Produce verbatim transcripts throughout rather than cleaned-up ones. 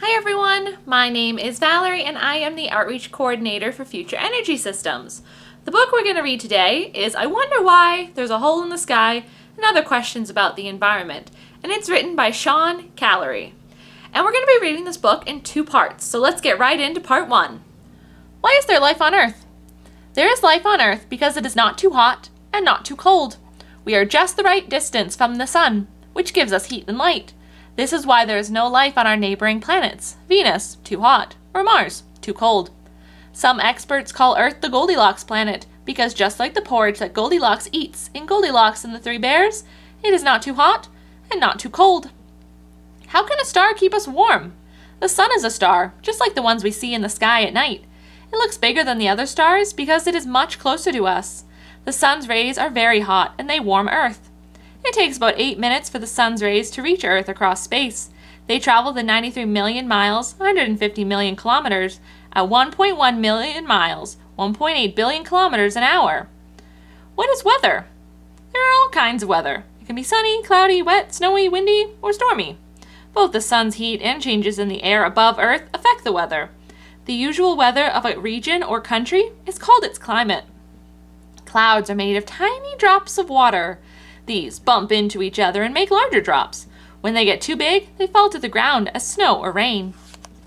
Hi everyone, my name is Valerie and I am the Outreach Coordinator for Future Energy Systems. The book we're going to read today is I Wonder Why, There's a Hole in the Sky, and Other Questions About the Environment, and it's written by Sean Callery. And we're going to be reading this book in two parts, so let's get right into part one. Why is there life on Earth? There is life on Earth because it is not too hot and not too cold. We are just the right distance from the sun, which gives us heat and light. This is why there is no life on our neighboring planets, Venus, too hot, or Mars, too cold. Some experts call Earth the Goldilocks planet because just like the porridge that Goldilocks eats in Goldilocks and the Three Bears, it is not too hot and not too cold. How can a star keep us warm? The sun is a star, just like the ones we see in the sky at night. It looks bigger than the other stars because it is much closer to us. The sun's rays are very hot and they warm Earth. It takes about eight minutes for the sun's rays to reach Earth across space. They travel the ninety-three million miles, one hundred fifty million kilometers, at one point one million miles, one point eight billion kilometers an hour. What is weather? There are all kinds of weather. It can be sunny, cloudy, wet, snowy, windy, or stormy. Both the sun's heat and changes in the air above Earth affect the weather. The usual weather of a region or country is called its climate. Clouds are made of tiny drops of water. These bump into each other and make larger drops. When they get too big, they fall to the ground as snow or rain.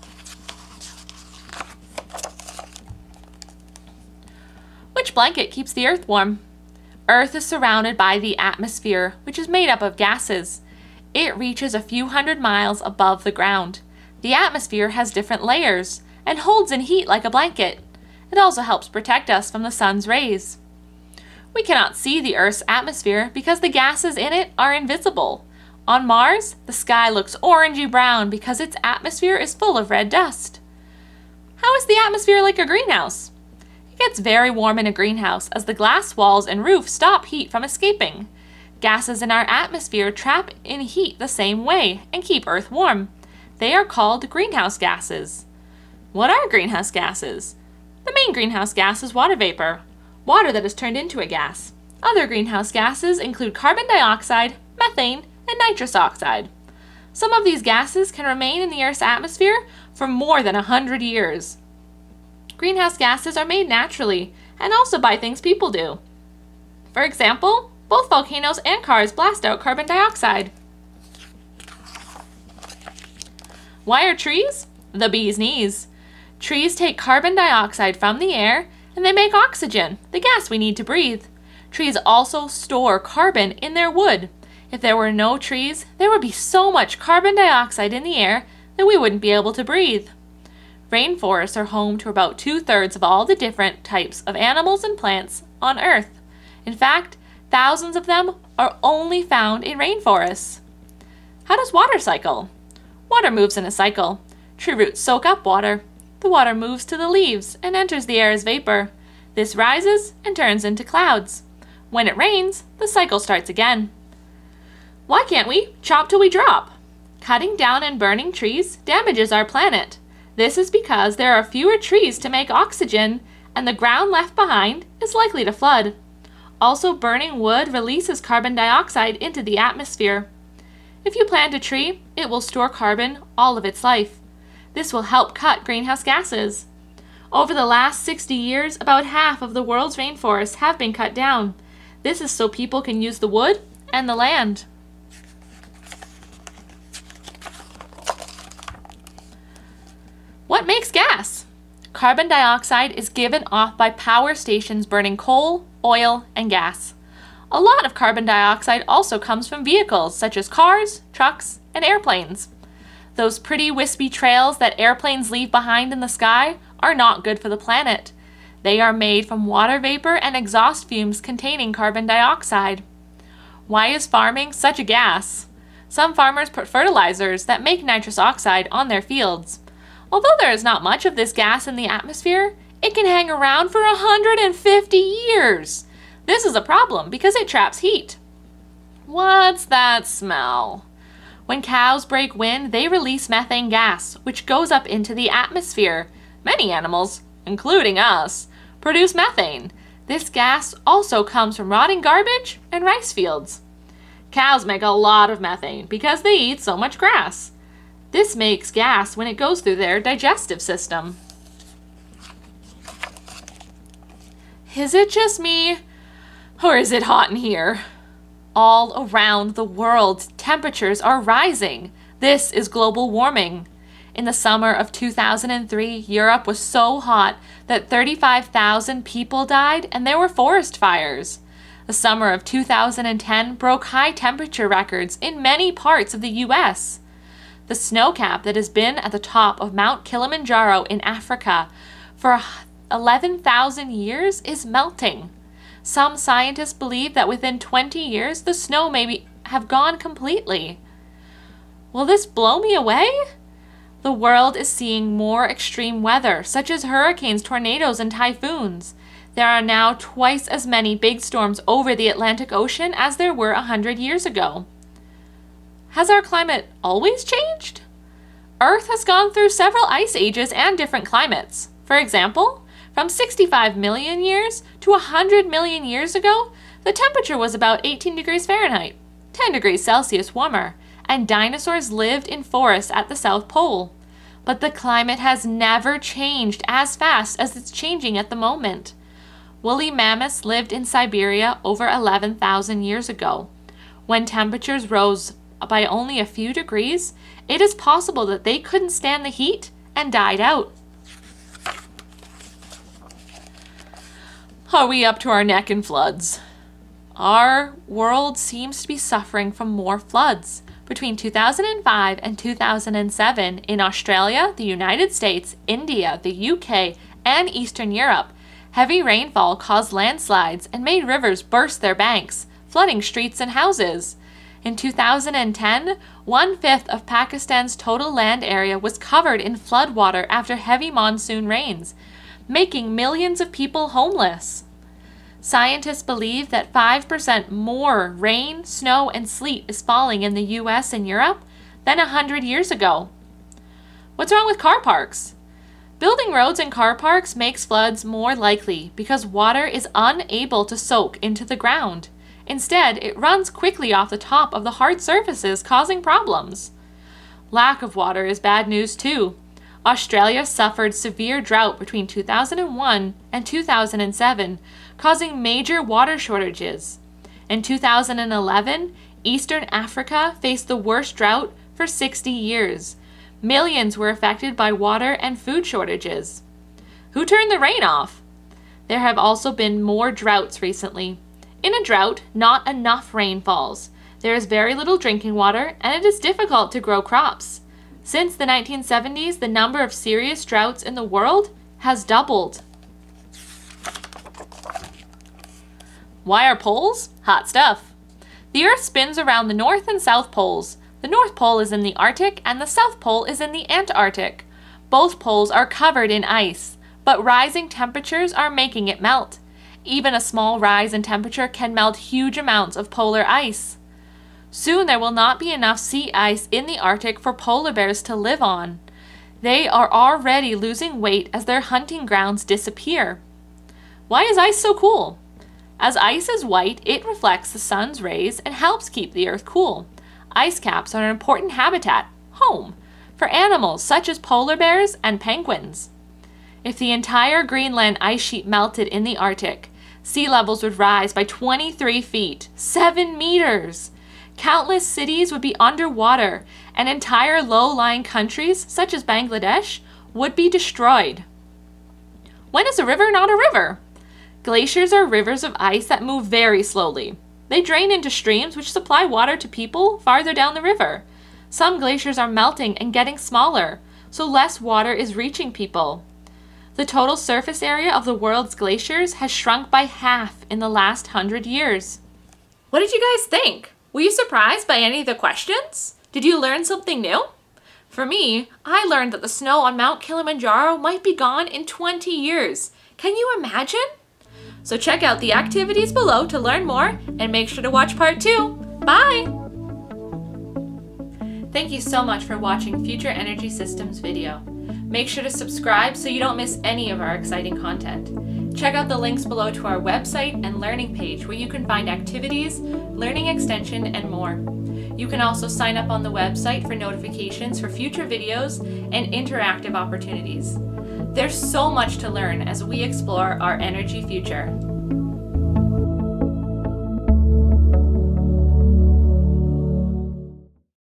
Which blanket keeps the Earth warm? Earth is surrounded by the atmosphere, which is made up of gases. It reaches a few hundred miles above the ground. The atmosphere has different layers and holds in heat like a blanket. It also helps protect us from the sun's rays. We cannot see the Earth's atmosphere because the gases in it are invisible. On Mars, the sky looks orangey-brown because its atmosphere is full of red dust. How is the atmosphere like a greenhouse? It gets very warm in a greenhouse as the glass walls and roof stop heat from escaping. Gases in our atmosphere trap in heat the same way and keep Earth warm. They are called greenhouse gases. What are greenhouse gases? The main greenhouse gas is water vapor. Water that is turned into a gas. Other greenhouse gases include carbon dioxide, methane, and nitrous oxide. Some of these gases can remain in the Earth's atmosphere for more than a hundred years. Greenhouse gases are made naturally and also by things people do. For example, both volcanoes and cars blast out carbon dioxide. Why are trees the bee's knees? Trees take carbon dioxide from the air and they make oxygen, the gas we need to breathe. Trees also store carbon in their wood. If there were no trees, there would be so much carbon dioxide in the air that we wouldn't be able to breathe. Rainforests are home to about two-thirds of all the different types of animals and plants on Earth. In fact, thousands of them are only found in rainforests. How does water cycle? Water moves in a cycle. Tree roots soak up water. The water moves to the leaves and enters the air as vapor. This rises and turns into clouds. When it rains, the cycle starts again. Why can't we chop till we drop? Cutting down and burning trees damages our planet. This is because there are fewer trees to make oxygen, and the ground left behind is likely to flood. Also, burning wood releases carbon dioxide into the atmosphere. If you plant a tree, it will store carbon all of its life. This will help cut greenhouse gases. Over the last sixty years, about half of the world's rainforests have been cut down. This is so people can use the wood and the land. What makes gas? Carbon dioxide is given off by power stations burning coal, oil, and gas. A lot of carbon dioxide also comes from vehicles such as cars, trucks, and airplanes. Those pretty wispy trails that airplanes leave behind in the sky are not good for the planet. They are made from water vapor and exhaust fumes containing carbon dioxide. Why is farming such a gas? Some farmers put fertilizers that make nitrous oxide on their fields. Although there is not much of this gas in the atmosphere, it can hang around for one hundred fifty years. This is a problem because it traps heat. What's that smell? When cows break wind, they release methane gas, which goes up into the atmosphere. Many animals, including us, produce methane. This gas also comes from rotting garbage and rice fields. Cows make a lot of methane because they eat so much grass. This makes gas when it goes through their digestive system. Is it just me, or is it hot in here? All around the world, temperatures are rising. This is global warming. In the summer of two thousand three, Europe was so hot that thirty-five thousand people died and there were forest fires. The summer of two thousand ten broke high temperature records in many parts of the U S. The snowcap that has been at the top of Mount Kilimanjaro in Africa for eleven thousand years is melting. Some scientists believe that within twenty years the snow may be, have gone completely. Will this blow me away? The world is seeing more extreme weather, such as hurricanes, tornadoes, and typhoons. There are now twice as many big storms over the Atlantic Ocean as there were a hundred years ago. Has our climate always changed? Earth has gone through several ice ages and different climates. For example, from sixty-five million years to one hundred million years ago, the temperature was about eighteen degrees Fahrenheit, ten degrees Celsius warmer, and dinosaurs lived in forests at the South Pole. But the climate has never changed as fast as it's changing at the moment. Woolly mammoths lived in Siberia over eleven thousand years ago. When temperatures rose by only a few degrees, it is possible that they couldn't stand the heat and died out. Are we up to our neck in floods? Our world seems to be suffering from more floods. Between two thousand five and two thousand seven, in Australia, the United States, India, the U K, and Eastern Europe, heavy rainfall caused landslides and made rivers burst their banks, flooding streets and houses. In two thousand ten, one-fifth of Pakistan's total land area was covered in floodwater after heavy monsoon rains, making millions of people homeless. Scientists believe that five percent more rain, snow, and sleet is falling in the U S and Europe than a hundred years ago. What's wrong with car parks? Building roads and car parks makes floods more likely because water is unable to soak into the ground. Instead, it runs quickly off the top of the hard surfaces, causing problems. Lack of water is bad news too. Australia suffered severe drought between two thousand one and two thousand seven, causing major water shortages. In two thousand eleven, Eastern Africa faced the worst drought for sixty years. Millions were affected by water and food shortages. Who turned the rain off? There have also been more droughts recently. In a drought, not enough rain falls. There is very little drinking water, and it is difficult to grow crops. Since the nineteen seventies, the number of serious droughts in the world has doubled. Why are poles? Hot stuff. The Earth spins around the North and South poles. The North Pole is in the Arctic and the South Pole is in the Antarctic. Both poles are covered in ice, but rising temperatures are making it melt. Even a small rise in temperature can melt huge amounts of polar ice. Soon there will not be enough sea ice in the Arctic for polar bears to live on. They are already losing weight as their hunting grounds disappear. Why is ice so cool? As ice is white, it reflects the sun's rays and helps keep the Earth cool. Ice caps are an important habitat, home, for animals such as polar bears and penguins. If the entire Greenland ice sheet melted in the Arctic, sea levels would rise by twenty-three feet, seven meters. Countless cities would be underwater, and entire low-lying countries, such as Bangladesh, would be destroyed. When is a river not a river? Glaciers are rivers of ice that move very slowly. They drain into streams which supply water to people farther down the river. Some glaciers are melting and getting smaller, so less water is reaching people. The total surface area of the world's glaciers has shrunk by half in the last hundred years. What did you guys think? Were you surprised by any of the questions? Did you learn something new? For me, I learned that the snow on Mount Kilimanjaro might be gone in twenty years. Can you imagine? So check out the activities below to learn more and make sure to watch part two. Bye! Thank you so much for watching Future Energy Systems video. Make sure to subscribe so you don't miss any of our exciting content. Check out the links below to our website and learning page where you can find activities, learning extension, and more. You can also sign up on the website for notifications for future videos and interactive opportunities. There's so much to learn as we explore our energy future.